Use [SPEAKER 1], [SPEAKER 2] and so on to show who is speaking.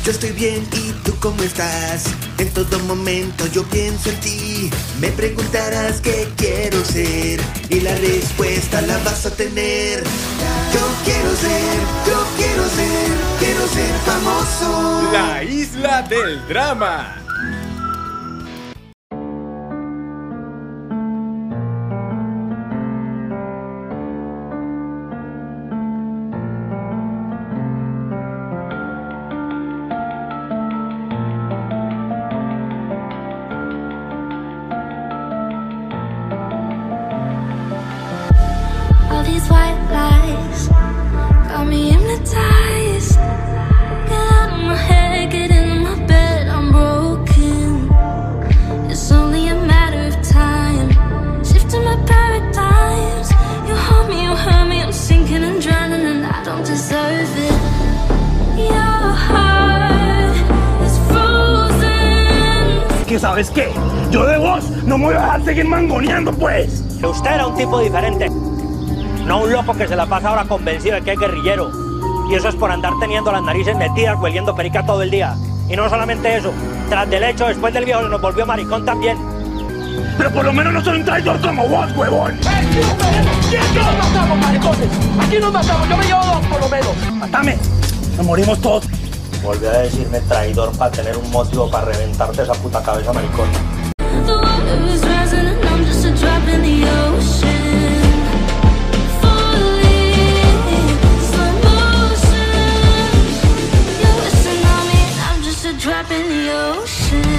[SPEAKER 1] Yo estoy bien, ¿y tú cómo estás? En todo momento yo pienso en ti. Me preguntarás qué quiero ser y la respuesta la vas a tener. Yo quiero ser famoso.
[SPEAKER 2] La isla del drama.
[SPEAKER 3] All these white lies got me hypnotized. Get out of my head, get into my bed, I'm broken. It's only a matter of time. Shifting my paradigms. You hurt me, I'm sinking and drowning, and I don't deserve it. Your heart is frozen.
[SPEAKER 4] ¿Qué sabes qué? Yo de vos no me voy a dejar seguir mangoneando, pues.
[SPEAKER 5] Que usted era un tipo diferente. No un loco que se la pasa ahora convencido de que es guerrillero. Y eso es por andar teniendo las narices metidas, hueliendo perica todo el día. Y no solamente eso, tras del hecho, después del viejo se nos volvió maricón también.
[SPEAKER 4] Pero por lo menos no soy un traidor como vos, huevón.
[SPEAKER 5] ¡Aquí nos matamos, maricones! ¡Aquí nos matamos! Yo me llevo dos, por lo menos.
[SPEAKER 4] Mátame, nos morimos todos.
[SPEAKER 5] Volvió a decirme traidor para tener un motivo para reventarte esa puta cabeza, maricón.
[SPEAKER 3] The water is rising and I'm just a drop in the ocean. Drop in the ocean.